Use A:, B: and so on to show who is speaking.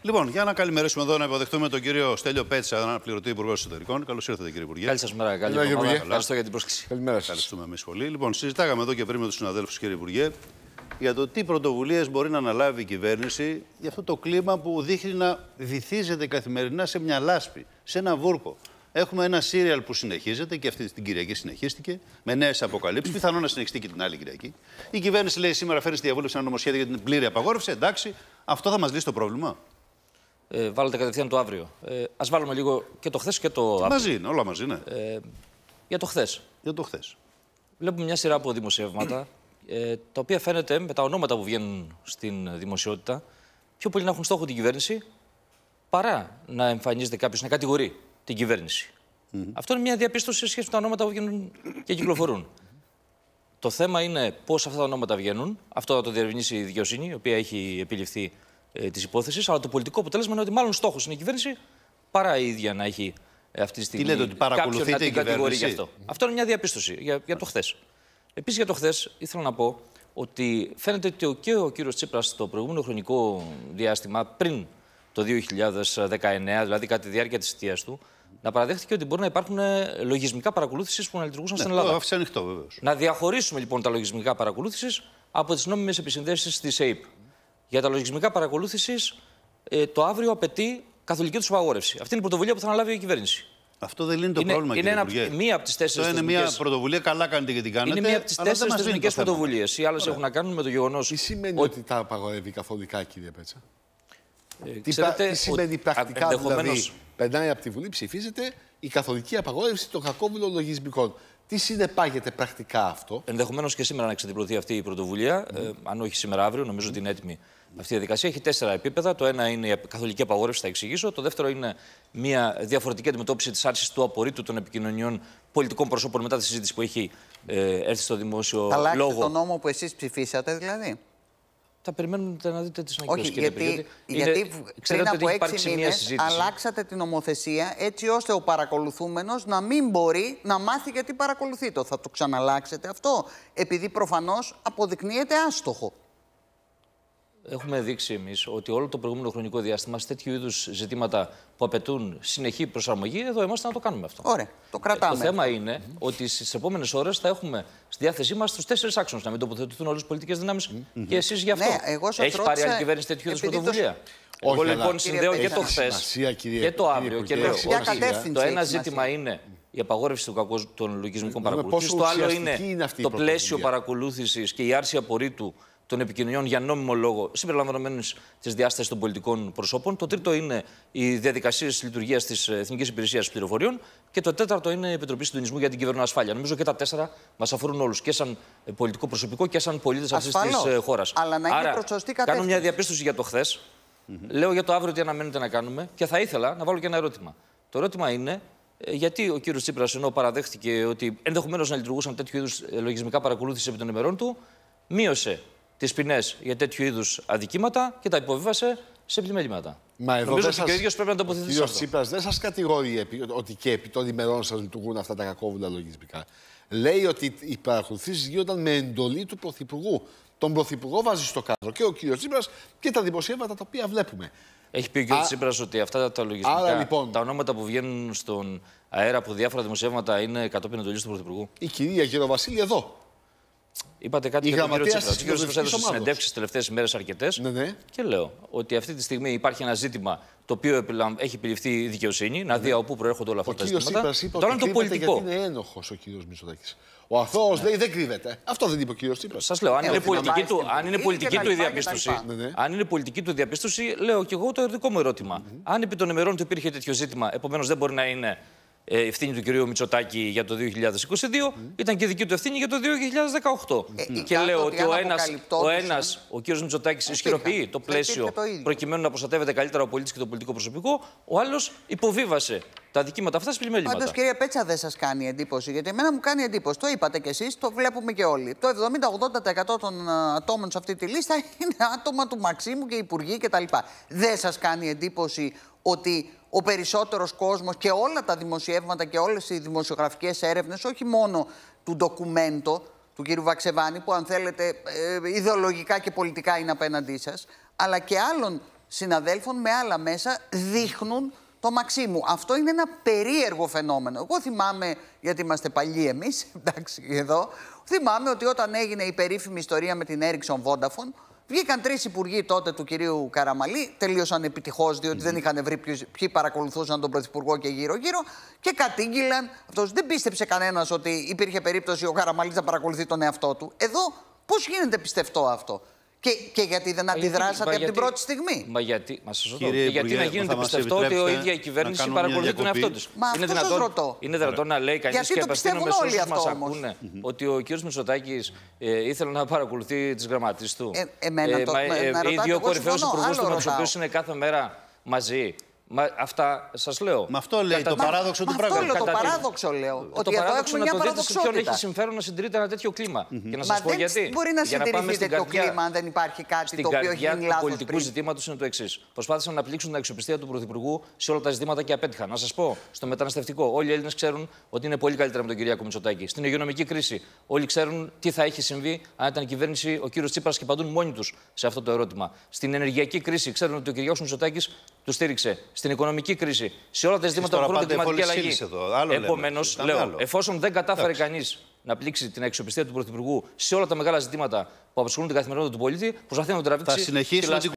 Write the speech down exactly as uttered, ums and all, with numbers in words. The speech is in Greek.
A: Λοιπόν, για να καλημερίσουμε εδώ, να υποδεχτούμε τον κύριο Στέλιο Πέτσα, αναπληρωτή Υπουργό Εσωτερικών. Καλώς ήρθατε, κύριε Υπουργέ.
B: Καλή σας μέρα, καλή εβδομάδα. Ευχαριστώ για την πρόσκληση.
C: Καλημέρα σας.
A: Ευχαριστούμε εμείς πολύ. Λοιπόν, συζητάγαμε εδώ και πριν με τους συναδέλφους, κύριε Υπουργέ, για το τι πρωτοβουλίες μπορεί να αναλάβει η κυβέρνηση για αυτό το κλίμα που δείχνει να βυθίζεται καθημερινά σε μια λάσπη, σε ένα βούρκο. Έχουμε ένα σύριαλ που συνεχίζεται και αυτή την Κυριακή συνεχίστηκε με νέες αποκαλύψεις. Πιθανόν να συνεχιστεί και την άλλη Κυριακή. Η κυβέρνηση λέει σήμερα φέρνει στη διαβούλευση ένα νομοσχέδιο για την πλήρη απαγόρευση. Εντάξει, αυτό θα μας λύσει το πρόβλημα.
B: Ε, βάλετε κατευθείαν το αύριο. Ε, ας βάλουμε λίγο και το χθες και το αύριο.
A: Μαζί είναι, όλα μαζί είναι.
B: Ε, για το χθες.
A: Για το χθες.
B: Βλέπουμε μια σειρά από δημοσιεύματα, ε, τα οποία φαίνεται με τα ονόματα που βγαίνουν στην δημοσιότητα πιο πολύ να έχουν στόχο την κυβέρνηση παρά να εμφανίζεται κάποιος να κατηγορεί την κυβέρνηση. Mm-hmm. Αυτό είναι μια διαπίστωση σε σχέση με τα ονόματα που βγαίνουν και κυκλοφορούν. Το θέμα είναι πώς αυτά τα ονόματα βγαίνουν. Αυτό θα το διερευνήσει η δικαιοσύνη, η οποία έχει επιληφθεί ε, τη υπόθεση. Αλλά το πολιτικό αποτέλεσμα είναι ότι μάλλον στόχος είναι η κυβέρνηση παρά η ίδια να έχει ε, αυτή τη στιγμή.
A: Τι λέτε, ότι παρακολουθείτε
B: να την
A: η
B: κατηγορεί γι' αυτό. Αυτό είναι μια διαπίστωση για, για το χθες. Επίσης για το χθες ήθελα να πω ότι φαίνεται ότι και ο κύριος Τσίπρας στο προηγούμενο χρονικό διάστημα, πριν το δύο χιλιάδες δεκαεννέα, δηλαδή κατά τη διάρκεια της θητείας του, να παραδέχτηκε ότι μπορεί να υπάρχουν λογισμικά παρακολούθησης που να λειτουργούσαν
A: ναι,
B: στην Ελλάδα.
A: Το άφησε ανοιχτό, βεβαίως.
B: Να διαχωρίσουμε λοιπόν τα λογισμικά παρακολούθησης από τις νόμιμες επισυνδέσεις της ΕΕΠ. Για τα λογισμικά παρακολούθησης, ε, το αύριο απαιτεί καθολική τους απαγόρευση. Αυτή είναι η πρωτοβουλία που θα αναλάβει η κυβέρνηση.
A: Αυτό δεν λύνει το
B: είναι,
A: πρόβλημα,
B: είναι
A: κύριε
B: ένα,
A: Υπουργέ.
B: μία από τις τέσσερις
A: είναι μια πρωτοβουλία, καλά κάνετε και την κάνετε.
B: Είναι μία από τις τέσσερις θεσμικές πρωτοβουλίες. Οι άλλες έχουν να κάνουν με το γεγονός.
C: Τι σημαίνει
B: ότι,
C: ότι τα απαγορεύει καθολικά, κύριε Πέτσα?
B: Ε,
C: τι,
B: ξέρετε,
C: τι σημαίνει
B: ότι,
C: πρακτικά,
B: ενδεχομένως...
C: δηλαδή, περνάει από τη Βουλή, ψηφίζεται η καθολική απαγόρευση των κακόβουλων λογισμικών. Τι συνεπάγεται πρακτικά αυτό?
B: Ενδεχομένως και σήμερα να εξαντληρωθεί αυτή η πρωτοβουλία, mm. ε, αν όχι σήμερα αύριο, νομίζω ότι είναι έτοιμη αυτή η διαδικασία. Έχει τέσσερα επίπεδα. Το ένα είναι η καθολική απαγόρευση, θα εξηγήσω. Το δεύτερο είναι μια διαφορετική αντιμετώπιση της άρσης του απορρίτου των επικοινωνιών πολιτικών προσώπων μετά τη συζήτηση που έχει ε, έρθει στο δημόσιο
D: θα
B: λόγο.
D: Θα τον νόμο που εσείς ψηφίσατε, δηλαδή?
B: Θα περιμένετε να δείτε τις ανακοινώσεις,
D: Όχι,
B: κύριε
D: γιατί,
B: είναι,
D: γιατί πριν από έξι μήνες αλλάξατε την νομοθεσία έτσι ώστε ο παρακολουθούμενος να μην μπορεί να μάθει γιατί παρακολουθεί το. Θα το ξαναλλάξετε αυτό, επειδή προφανώς αποδεικνύεται άστοχο.
B: Έχουμε δείξει εμείς ότι όλο το προηγούμενο χρονικό διάστημα σε τέτοιου είδους ζητήματα που απαιτούν συνεχή προσαρμογή, εδώ είμαστε να το κάνουμε αυτό.
D: Ωραία, το κρατάμε.
B: Ε, το θέμα είναι mm-hmm. ότι στις επόμενες ώρες θα έχουμε στη διάθεσή μας τους τέσσερις άξονες να μην τοποθετηθούν όλες οι πολιτικές δυνάμεις mm-hmm. και εσείς γι' αυτό.
D: Ναι, εγώ σας
B: έχει
D: ρώτησα...
B: πάρει άλλη κυβέρνηση τέτοιου είδους πρωτοβουλία.
C: Το...
B: Εγώ λοιπόν συνδέω και το χθες και το αύριο και λέω ότι το ένα ζήτημα είναι η απαγόρευση των λογισμικών παρακολούθησης, το άλλο είναι το πλαίσιο παρακολούθησης και η άρση απορρίτου των επικοινωνιών για νόμιμο λόγο, συμπεριλαμβανομένης της διάστασης των πολιτικών προσώπων. Το τρίτο είναι οι διαδικασίες λειτουργίας της Εθνικής Υπηρεσίας Πληροφοριών. Και το τέταρτο είναι η Επιτροπή Συντονισμού για την Κυβερνοασφάλεια. Νομίζω και τα τέσσερα μας αφορούν όλους, και σαν πολιτικό προσωπικό και σαν πολίτες αυτής της χώρας.
D: Αλλά να είναι
B: Άρα,
D: προς σωστή κατεύθυνση.
B: κάνω μια διαπίστωση για το χθες. Mm-hmm. Λέω για το αύριο τι αναμένεται να κάνουμε και θα ήθελα να βάλω και ένα ερώτημα. Το ερώτημα είναι γιατί ο κύριος Τσίπρας, ενώ παραδέχτηκε ότι ενδεχομένως να λειτουργούσαν τέτοιου είδους λογισμικά παρακολούθηση επί των ημερών του, μείωσε τις ποινές για τέτοιου είδους αδικήματα και τα υποβίβασε σε επιμέληματα.
C: Μα εδώ
B: νομίζω ότι
C: σας...
B: και ο ίδιος πρέπει να τοποθετηθεί σε αυτό.
C: Ο Τσίπρας δεν σας κατηγορεί ότι και επί των ημερών σας λειτουργούν αυτά τα κακόβουλα λογισμικά. Λέει ότι οι παρακολουθήσεις γίνονταν με εντολή του Πρωθυπουργού. Τον Πρωθυπουργό βάζει στο κάδρο και ο κύριος Τσίπρας και τα δημοσιεύματα τα οποία βλέπουμε.
B: Έχει πει ο κύριος Τσίπρας ότι αυτά τα λογισμικά,
C: άρα, λοιπόν,
B: τα ονόματα που βγαίνουν στον αέρα από διάφορα δημοσιεύματα είναι κατόπιν εντολής του Πρωθυπουργού.
C: Η κυρία Γεροβασίλη εδώ.
B: Είπατε κάτι για τον κύριο Τσίπρα. Ο κύριος Τσίπρας έδωσε συνεντεύξεις τις τελευταίες ημέρες αρκετές.
C: Ναι, ναι.
B: Και λέω ότι αυτή τη στιγμή υπάρχει ένα ζήτημα το οποίο έχει επιληφθεί η δικαιοσύνη, να δει από πού προέρχονται όλα αυτά τα ζητήματα.
C: Ο κύριος Τσίπρας είπε ότι κρύβεται γιατί είναι ένοχος ο κύριος Μητσοτάκης. Ο αθώος λέει δεν κρύβεται. Αυτό δεν είπε ο κύριος Τσίπρας.
B: Σας λέω, αν είναι πολιτική του, αν είναι πολιτική του η διαπίστωση, αν είναι πολιτική του η διαπίστωση, λέω και εγώ το δικό μου ερώτημα. Αν επί των ημερών του υπήρχε τέτοιο ζήτημα, επομένως δεν μπορεί να είναι ευθύνη του κυρίου Μητσοτάκη για το δύο χιλιάδες είκοσι δύο, mm. ήταν και δική του ευθύνη για το δύο χιλιάδες δεκαοκτώ. Ε, mm. Και λέω ότι ο ένας, ο, ένας, ο κύριος Μητσοτάκης ισχυροποιεί το πλαίσιο το προκειμένου να προστατεύεται καλύτερα ο πολίτης και το πολιτικό προσωπικό, ο άλλος υποβίβασε τα δικήματα αυτά σε πλημέληματα.
D: Πάντως, κυρία Πέτσα, δεν σας κάνει εντύπωση? Γιατί εμένα μου κάνει εντύπωση. Το είπατε κι εσείς, το βλέπουμε και όλοι. Το εβδομήντα με ογδόντα τοις εκατό των ατόμων σε αυτή τη λίστα είναι άτομα του Μαξίμου και υπουργοί κτλ. Δεν σας κάνει εντύπωση ότι ο περισσότερος κόσμος και όλα τα δημοσιεύματα και όλες οι δημοσιογραφικές έρευνες, όχι μόνο του ντοκουμέντο του κ. Βαξεβάνη, που αν θέλετε ε, ιδεολογικά και πολιτικά είναι απέναντί σας, αλλά και άλλων συναδέλφων με άλλα μέσα δείχνουν το Μαξίμου. Αυτό είναι ένα περίεργο φαινόμενο. Εγώ θυμάμαι, γιατί είμαστε παλιοί εμείς, εντάξει, εδώ, θυμάμαι ότι όταν έγινε η περίφημη ιστορία με την Ericsson Vodafone, βγήκαν τρεις υπουργοί τότε του κυρίου Καραμαλή, τελείωσαν επιτυχώς, διότι mm-hmm. δεν είχαν βρει ποιους, ποιοι παρακολουθούσαν τον Πρωθυπουργό και γύρω-γύρω, και κατήγγειλαν. Αυτός δεν πίστεψε κανένας ότι υπήρχε περίπτωση ο Καραμαλής να παρακολουθεί τον εαυτό του. Εδώ πώς γίνεται πιστευτό αυτό? Και, και γιατί δεν αντιδράσατε μα, από
B: γιατί,
D: την πρώτη στιγμή?
B: Μα γιατί, μα σας ρωτώ,
A: Κύριε
B: και γιατί
A: Υπουργέ,
B: να γίνεται πιστευτό ότι η ίδια η κυβέρνηση παρακολουθεί τον εαυτό της?
D: Μα
B: είναι
D: αυτό σας ρωτώ.
B: Είναι δυνατόν να λέει κανείς, και απευθύνομαι σε όσους μας ακούνε,
D: mm-hmm.
B: ότι ο κ. Μητσοτάκης ε, ήθελε να παρακολουθεί τις γραμματείς του?
D: Ε, εμένα το,
B: ε,
D: ε,
B: ε, οι δύο κορυφαίους υπουργούς του, με τους
D: ρωτάω.
B: οποίους είναι κάθε μέρα μαζί. Μα αυτά σας λέω.
A: Με αυτό λέει
B: Κατά...
A: το παράδοξο
D: μα,
A: του
D: πράγματος. Αυτό
A: πράγματος.
D: λέω, το παράδοξο λέω.
B: Το
D: ότι εδώ έχουμε μια παραδοξότητα.
B: Ποιον έχει συμφέρον να συντηρείται ένα τέτοιο κλίμα. Mm-hmm. Και να σας
D: μα
B: πω
D: δεν
B: γιατί.
D: μπορεί να συντηρηθεί τέτοιο
B: καρδιά,
D: κλίμα αν δεν υπάρχει κάτι το οποίο έχει γίνει λάθος.
B: του πολιτικού ζητήματος είναι το εξής. Προσπάθησαν να πλήξουν την αξιοπιστία του Πρωθυπουργού σε όλα τα ζητήματα και απέτυχαν. Να σας πω, στο μεταναστευτικό, όλοι οι Έλληνες ξέρουν ότι είναι πολύ καλύτερα με τον Κυριάκο Μητσοτάκη. Στην υγειονομική κρίση, όλοι ξέρουν τι θα έχει συμβεί αν ήταν η κυβέρνηση ο κύριος Τσίπρας και απαντούν μόνοι τους σε αυτό το ερώτημα. Στην ενεργειακή κρίση, ξέρουν ότι ο Κυριάκος Μητσοτάκης του στήριξε. Στην οικονομική κρίση, σε όλα τα ζητήματα που αφορούν την κλιματική αλλαγή. Επομένως, λέω, άλλο. εφόσον δεν κατάφερε κανείς να πλήξει την αξιοπιστία του Πρωθυπουργού σε όλα τα μεγάλα ζητήματα που απασχολούν την καθημερινότητα του πολίτη, προσπαθεί να τον τραβήξει.
A: Θα συνεχίσει